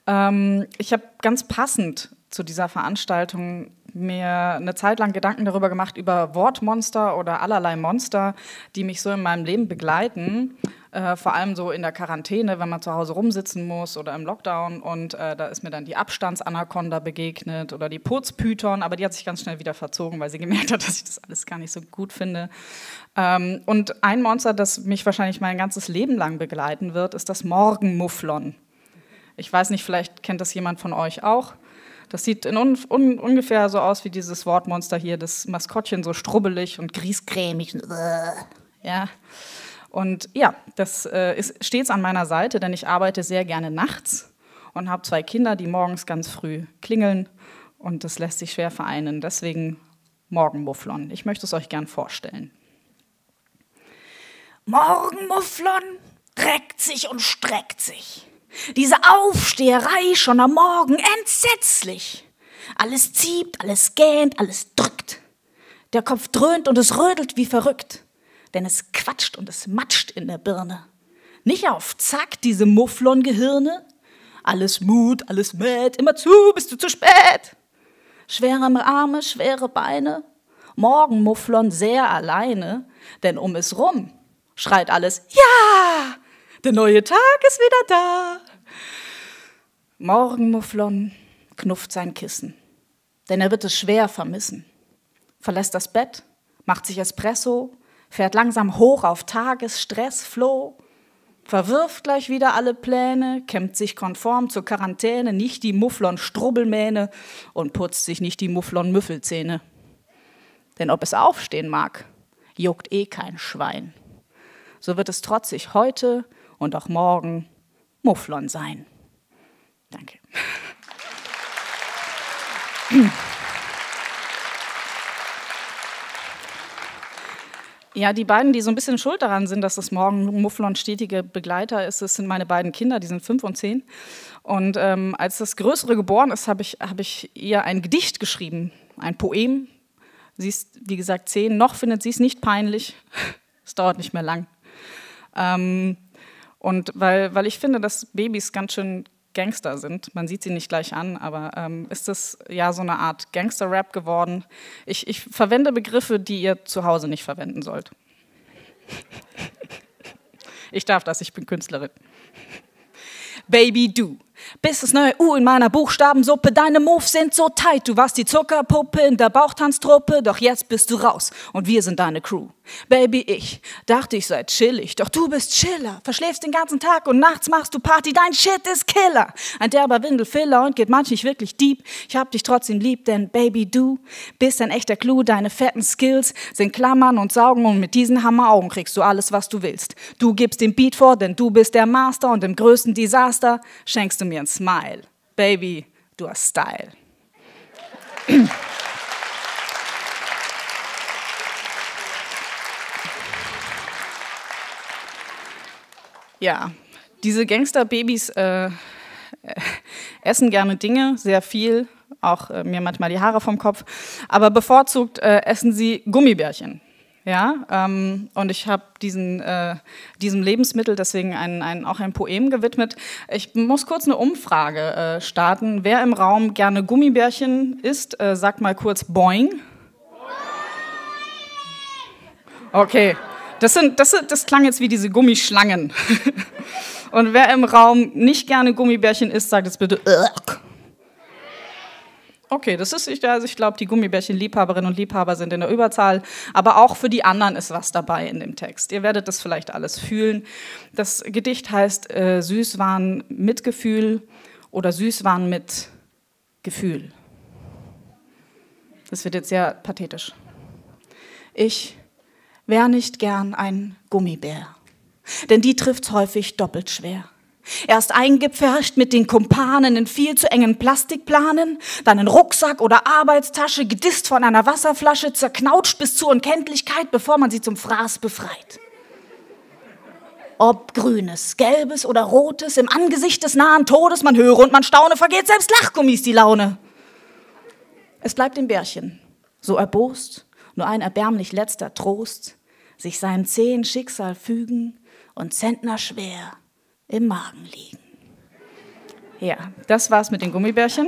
Ich habe ganz passend zu dieser Veranstaltung mir eine Zeit lang Gedanken darüber gemacht, über Wortmonster oder allerlei Monster, die mich so in meinem Leben begleiten. Vor allem so in der Quarantäne, wenn man zu Hause rumsitzen muss oder im Lockdown. Und da ist mir dann die Abstandsanaconda begegnet oder die Putzpython, aber die hat sich ganz schnell wieder verzogen, weil sie gemerkt hat, dass ich das alles gar nicht so gut finde. Und ein Monster, das mich wahrscheinlich mein ganzes Leben lang begleiten wird, ist das Morgenmufflon. Ich weiß nicht, vielleicht kennt das jemand von euch auch. Das sieht ungefähr so aus wie dieses Wortmonster hier, das Maskottchen, so strubbelig und griesgrämig. Ja. Und ja, das ist stets an meiner Seite, denn ich arbeite sehr gerne nachts und habe 2 Kinder, die morgens ganz früh klingeln. Und das lässt sich schwer vereinen. Deswegen Morgenmufflon. Ich möchte es euch gern vorstellen. Morgenmufflon reckt sich und streckt sich. Diese Aufsteherei schon am Morgen entsetzlich. Alles zieht, alles gähnt, alles drückt. Der Kopf dröhnt und es rödelt wie verrückt. Denn es quatscht und es matscht in der Birne. Nicht auf Zack, diese Mufflon-Gehirne. Alles Mut, alles Mät, immer zu, bist du zu spät. Schwere Arme, schwere Beine. Morgenmufflon sehr alleine. Denn um es rum schreit alles, ja! Der neue Tag ist wieder da. Morgenmufflon knufft sein Kissen, denn er wird es schwer vermissen. Verlässt das Bett, macht sich Espresso, fährt langsam hoch auf Tagesstressflow, verwirft gleich wieder alle Pläne, kämmt sich konform zur Quarantäne, nicht die Mufflon-Strubbelmähne und putzt sich nicht die Mufflon-Müffelzähne. Denn ob es aufstehen mag, juckt eh kein Schwein. So wird es trotzig heute und auch morgen Mufflon sein. Danke. Ja, die beiden, die so ein bisschen schuld daran sind, dass das Morgenmufflon stetige Begleiter ist, das sind meine beiden Kinder, die sind 5 und 10. Und als das Größere geboren ist, habe ich ihr ein Gedicht geschrieben, ein Poem. Sie ist, wie gesagt, 10, noch findet sie es nicht peinlich. Es dauert nicht mehr lang. Und weil ich finde, dass Babys ganz schön Gangster sind, man sieht sie nicht gleich an, aber ist das ja so eine Art Gangster-Rap geworden. Ich verwende Begriffe, die ihr zu Hause nicht verwenden sollt. Ich darf das, ich bin Künstlerin. Baby, du bist das neue U in meiner Buchstabensuppe. Deine Moves sind so tight, du warst die Zuckerpuppe in der Bauchtanztruppe. Doch jetzt bist du raus und wir sind deine Crew. Baby, ich dachte, ich sei chillig, doch du bist Chiller. Verschläfst den ganzen Tag und nachts machst du Party, dein Shit ist Killer. Ein derber Windelfiller und geht manch nicht wirklich deep. Ich hab dich trotzdem lieb, denn Baby, du bist ein echter Clou. Deine fetten Skills sind Klammern und Saugen und mit diesen Hammeraugen kriegst du alles, was du willst. Du gibst den Beat vor, denn du bist der Master und im größten Desaster schenkst du mir ein Smile. Baby, du hast Style. Ja, diese Gangsterbabys essen gerne Dinge, sehr viel, auch mir manchmal die Haare vom Kopf, aber bevorzugt essen sie Gummibärchen. Ja, und ich habe diesem Lebensmittel deswegen auch ein Poem gewidmet. Ich muss kurz eine Umfrage starten. Wer im Raum gerne Gummibärchen isst, sagt mal kurz Boing. Okay, das klang jetzt wie diese Gummischlangen. Und wer im Raum nicht gerne Gummibärchen isst, sagt jetzt bitte Ugh. Okay, ich glaube, die Gummibärchen-Liebhaberinnen und Liebhaber sind in der Überzahl, aber auch für die anderen ist was dabei in dem Text. Ihr werdet das vielleicht alles fühlen. Das Gedicht heißt Süßwahn mit Gefühl oder Süßwahn mit Gefühl. Das wird jetzt sehr pathetisch. Ich wär nicht gern ein Gummibär, denn die trifft's häufig doppelt schwer. Erst eingepfercht mit den Kumpanen in viel zu engen Plastikplanen, dann in Rucksack oder Arbeitstasche, gedisst von einer Wasserflasche, zerknautscht bis zur Unkenntlichkeit, bevor man sie zum Fraß befreit. Ob grünes, gelbes oder rotes, im Angesicht des nahen Todes, man höre und man staune, vergeht selbst Lachgummis die Laune. Es bleibt dem Bärchen, so erbost, nur ein erbärmlich letzter Trost, sich seinem zähen Schicksal fügen und zentnerschwer im Magen liegen. Ja, das war's mit den Gummibärchen.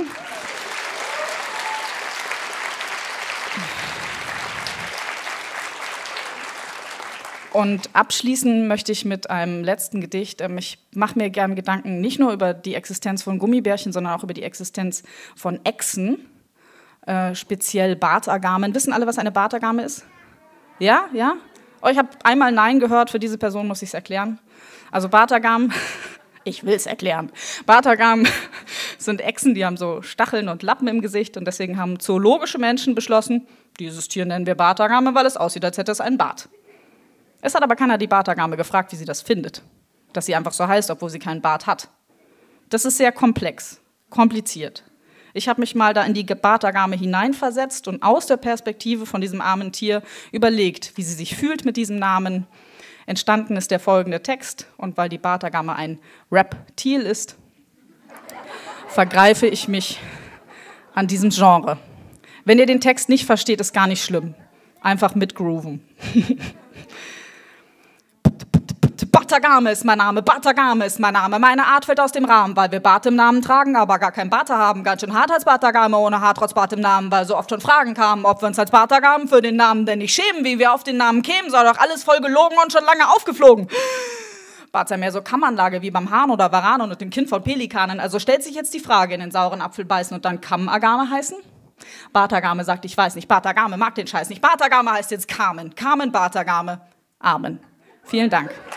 Und abschließen möchte ich mit einem letzten Gedicht. Ich mache mir gerne Gedanken nicht nur über die Existenz von Gummibärchen, sondern auch über die Existenz von Echsen, speziell Bartagamen. Wissen alle, was eine Bartagame ist? Ja? Ja? Oh, ich habe einmal Nein gehört, für diese Person muss ich es erklären. Also Bartagamen, ich will es erklären. Bartagamen sind Echsen, die haben so Stacheln und Lappen im Gesicht und deswegen haben zoologische Menschen beschlossen, dieses Tier nennen wir Bartagame, weil es aussieht, als hätte es einen Bart. Es hat aber keiner die Bartagame gefragt, wie sie das findet, dass sie einfach so heißt, obwohl sie keinen Bart hat. Das ist sehr komplex, kompliziert. Ich habe mich mal da in die Bartagame hineinversetzt und aus der Perspektive von diesem armen Tier überlegt, wie sie sich fühlt mit diesem Namen. Entstanden ist der folgende Text, und weil die Bartagame ein Reptil ist, vergreife ich mich an diesem Genre. Wenn ihr den Text nicht versteht, ist gar nicht schlimm. Einfach mitgrooven. Bartagame ist mein Name, Bartagame ist mein Name. Meine Art fällt aus dem Rahmen, weil wir Bart im Namen tragen, aber gar kein Bart haben. Ganz schön hart als Bartagame, ohne Haar trotz Bart im Namen, weil so oft schon Fragen kamen, ob wir uns als Bartagamen für den Namen denn nicht schämen, wie wir auf den Namen kämen, sei doch alles voll gelogen und schon lange aufgeflogen. Bart sei mehr so Kammanlage wie beim Hahn oder Varan und dem Kind von Pelikanen. Also stellt sich jetzt die Frage, in den sauren Apfel beißen und dann Kammagame heißen? Bartagame sagt, ich weiß nicht, Bartagame mag den Scheiß nicht. Bartagame heißt jetzt Carmen. Carmen Bartagame. Amen. Vielen Dank.